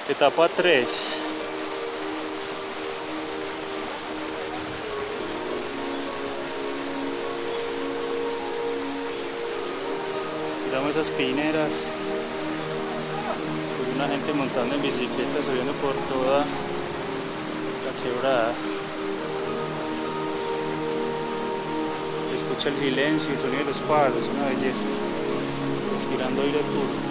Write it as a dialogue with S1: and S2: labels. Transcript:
S1: Etapa 3. Miramos esas pineras. Hay una gente montando en bicicleta, subiendo por toda la quebrada. Escucha el silencio y el sonido de los pájaros, una belleza. Respirando aire puro.